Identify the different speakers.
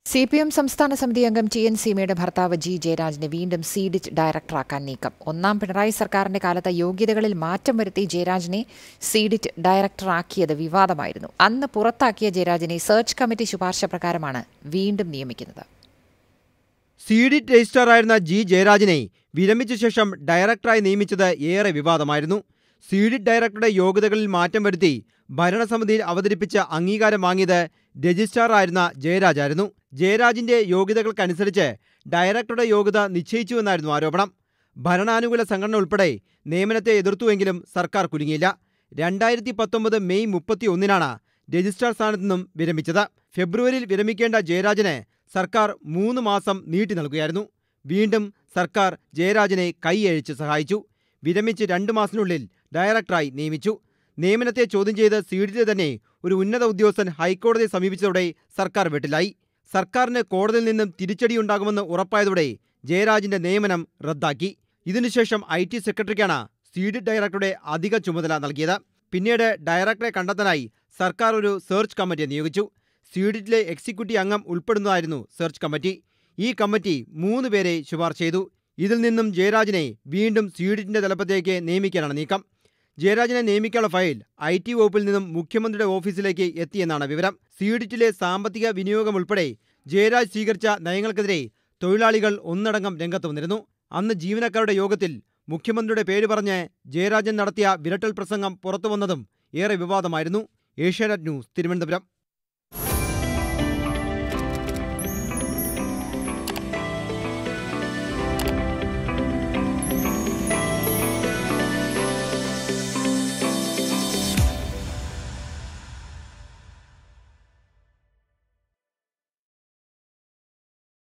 Speaker 1: CPM സംസ്ഥാന സമിതി അംഗം TN സീമയുടെ ഭർത്താവ് G. ജയരാജനെ വീണ്ടും സീഡിറ്റ് ഡയറക്ടറാക്കാൻ നീക്കം. ഒന്നാം പിണറായി സർക്കാരിന്റെ കാലത്ത് യോഗ്യതകളിൽ മാറ്റം വരുത്തി ജയരാജനെ സീഡിറ്റ് ഡയറക്ടറാക്കിയത് വിവാദമായിരുന്നു. അന്ന് പുറത്താക്കിയ ജയരാജനെ സെർച്ച് കമ്മിറ്റി ശുപാർശ പ്രകാരമാണ് വീണ്ടും നിയമിക്കുന്നത്.
Speaker 2: സീഡിറ്റ് രജിസ്ട്രാറായിരുന്ന G. ജയരാജനെ വിരമിച്ച ശേഷം ഡയറക്ടറായി നിയമിച്ചത് ഏറെ വിവാദമായിരുന്നു. സീഡിറ്റ് ഡയറക്ടറുടെ യോഗ്യതകളിൽ മാറ്റം വരുത്തി ഭരണസമിതിയിൽ അവതരിപ്പിച്ച് അംഗീകാരം വാങ്ങിയത് രജിസ്ട്രാറായിരുന്ന ജയരാജായിരുന്നു. ജയരാജിന്റെ യോഗ്യതകൾക്കനുസരിച്ച് ഡയറക്ടറുടെ യോഗ്യത നിശ്ചയിച്ചുവെന്നായിരുന്നു ആരോപണം. ഭരണാനുകൂല സംഘടന ഉൾപ്പെടെ നിയമനത്തെ എതിർത്തുവെങ്കിലും സർക്കാർ കുലുങ്ങിയില്ല. 2019 മെയ് 31-നാണ് രജിസ്ട്രാർ സ്ഥാനത്തു നിന്നും വിരമിച്ചത്. ഫെബ്രുവരിയിൽ വിരമിക്കേണ്ട ജയരാജന് സർക്കാർ 3 മാസം നീട്ടി നൽകുകയായിരുന്നു. വീണ്ടും സർക്കാർ ജയരാജനെ കൈയഴിച്ച് സഹായിച്ചു. വിരമിച്ച് 2 മാസത്തിനുള്ളിൽ ഡയറക്ടറായി നിയമിച്ചു. നിയമനത്തെ ചോദ്യം ചെയ്ത് സീഡിറ്റിലെ തന്നെ ഒരു ഉന്നത ഉദ്യോഗസ്ഥൻ ഹൈക്കോടതിയെ സമീപിച്ചതോടെ സർക്കാർ വെട്ടിലായി. സർക്കാരിന് കോടതിയിൽ നിന്നും തിരിച്ചടിയുണ്ടാകുമെന്ന് ഉറപ്പായതോടെ ജയരാജിന്റെ നിയമനം റദ്ദാക്കി. ഇതിനുശേഷം IT സെക്രട്ടറിക്കാണ് സീഡിറ്റ് ഡയറക്ടറുടെ അധിക ചുമതല നൽകിയത്. പിന്നീട് ഡയറക്ടറെ കണ്ടെത്താനായി സർക്കാർ ഒരു സെർച്ച് കമ്മിറ്റിയെ നിയോഗിച്ചു. സീഡിറ്റിലെ എക്സിക്യൂട്ടീവ് അംഗം ഉൾപ്പെടുന്നതായിരുന്നു സെർച്ച് കമ്മിറ്റി. ഈ കമ്മിറ്റി 3 പേരെ ശുപാർശ ചെയ്തു. ഇതിൽ നിന്നും ജയരാജനെ വീണ്ടും സീഡിറ്റിന്റെ തലപ്പത്തേക്ക് നിയമിക്കാനാണ് നീക്കം. ജയരാജനെ നിയമിക്കാനുള്ള ഫയൽ IT വകുപ്പിൽ നിന്നും മുഖ്യമന്ത്രിയുടെ ഓഫീസിലേക്ക് എത്തിയെന്നാണ് വിവരം. സീഡിറ്റിലെ സാമ്പത്തിക വിനിയോഗം ഉൾപ്പെടെ ജയരാജ് സ്വീകരിച്ച നയങ്ങൾക്കെതിരെ തൊഴിലാളികൾ ഒന്നടങ്കം രംഗത്ത് വന്നിരുന്നു. അന്ന് ജീവനക്കാരുടെ യോഗത്തിൽ മുഖ്യമന്ത്രിയുടെ പേര് പറഞ്ഞ് ജയരാജൻ നടത്തിയ വിരട്ടൽ പ്രസംഗം പുറത്തുവന്നതും ഏറെ വിവാദമായിരുന്നു. ഏഷ്യാനെറ്റ് ന്യൂസ്, തിരുവനന്തപുരം.